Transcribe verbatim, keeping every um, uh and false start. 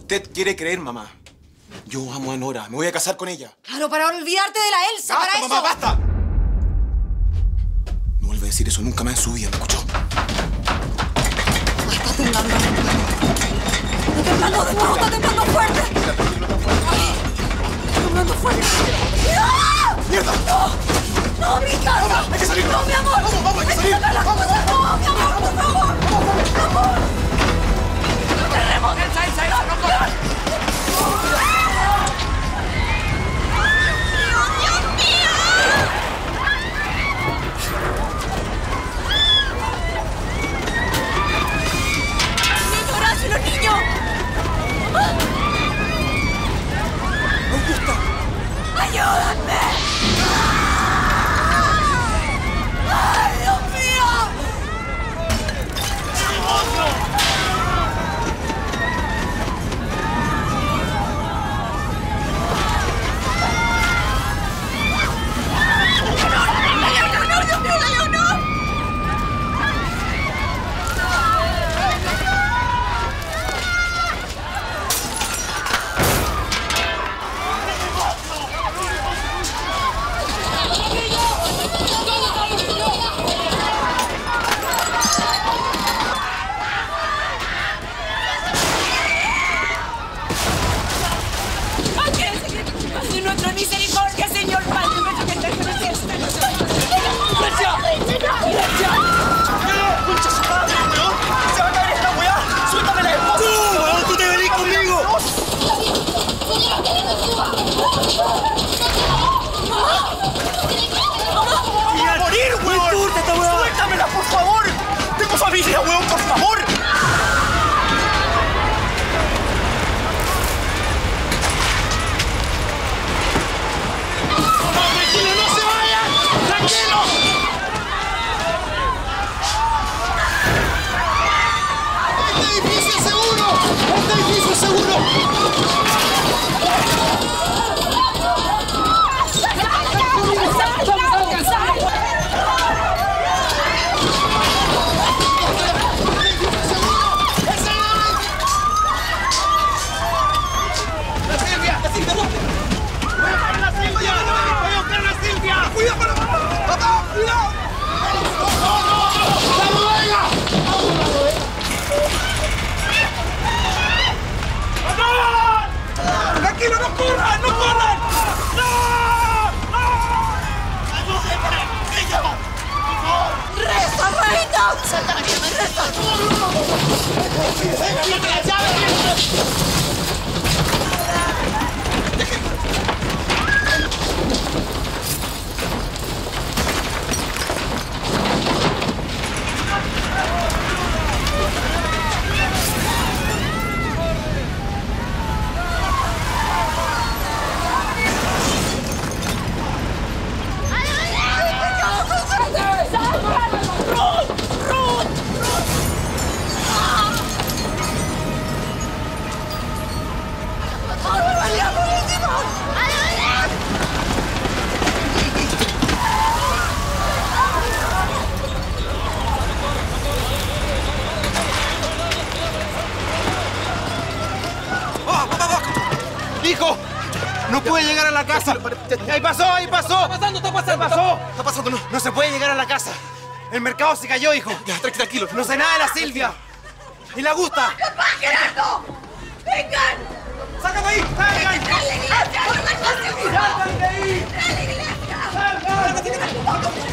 usted quiere creer, mamá. Yo amo a Nora. Me voy a casar con ella. Claro, para olvidarte de la Elsa, ¡Basta, para mamá, eso. basta! No vuelve a decir eso nunca más en su vida, ¿me escuchó? Está temblando. Está temblando de nuevo, está temblando fuerte. Ay, está temblando fuerte. ¡No! ¡Mierda! ¡No! ¡No, mi casa! ¡Vamos, hay que salir! ¡No, mi amor! ¡Vamos, vamos, hay que salir! ¡Sacar las cosas! ¡No, mi amor, por favor! ¡Mi amor! ¡No tenemos que salir! ¡No, no, no! ¡Los niños! ¡Augusta! ¡Ayúdame! ¡Ay, Dios mío! ¡Nuestra misericordia, Señor Padre! ¡Nuestro que está en el cielo! ¡Iglesia! ¡Iglesia! ¡Concha su madre, weón! ¡Se va a caer esta weá! ¡Suéltame la esposa! ¡Tú, weón! ¡Tú te venís conmigo! ¡Voy a morir, weón! ¡Suéltamela, por favor! ¡Tengo familia, weón! ¡Por favor! ¡Tranquilo, no se vayan! ¡Tranquilo! ¡Este edificio es seguro! ¡Este edificio es seguro! ¡Tranquilo, no corran! ¡No corran! ¡No! ¡No! ¡Reza, reina! ¡Hijo! ¡No puede llegar a la casa! ¡Ahí pasó! ¡Ahí pasó! ¡Está pasando! ¡Está pasando! ¿Qué pasó? Está pasando, no. No se puede llegar a la casa. El mercado se cayó, hijo. Ya, tranquilo. No sé nada de la Silvia. Y la Augusta. ¡Gerardo! ¡Vengan! ¡Sácalo ahí! ¡Salgan! ¡Dale, iglesia! ¡Dale, iglesia! ¡Salgan de ahí! ¡Dale, iglesia! ¡Salgan!